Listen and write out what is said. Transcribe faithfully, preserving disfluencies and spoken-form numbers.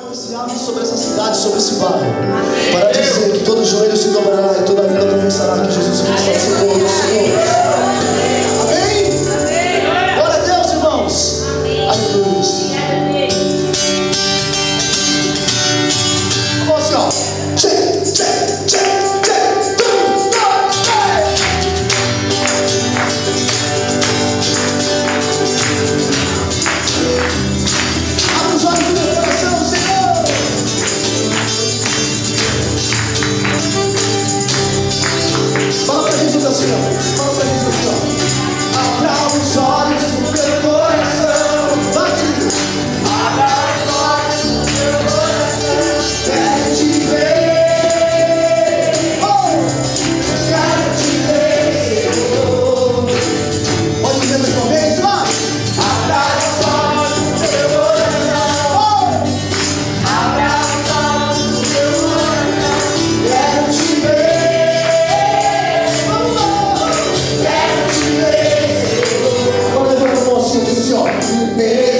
profeciado sobre essa cidade, sobre esse bairro, para dizer que todo joelho se dobrará e toda língua confessará que Jesus Cristo é o Senhor dos senhores. Amém? Glória a Deus, irmãos. Aleluia. Vamos assim, ó. Check, check, check, check. Tum, dois, três. Abre os olhos do meu coração, Senhor. Fala pra Jesus assim, ó. Fala pra Jesus assim, ó. Abra os olhos do meu coração. Vai, querido. Abra os olhos do meu coração. Quero te ver. Oh! Quero te ver, Senhor. Pode dizer mais uma vez, vai. Abra os olhos do meu coração. Oh! Abra os olhos do meu coração. Quero te ver. Vamos lá. Quero te ver, Senhor. Agora levanta a mão assim, diz assim, ó.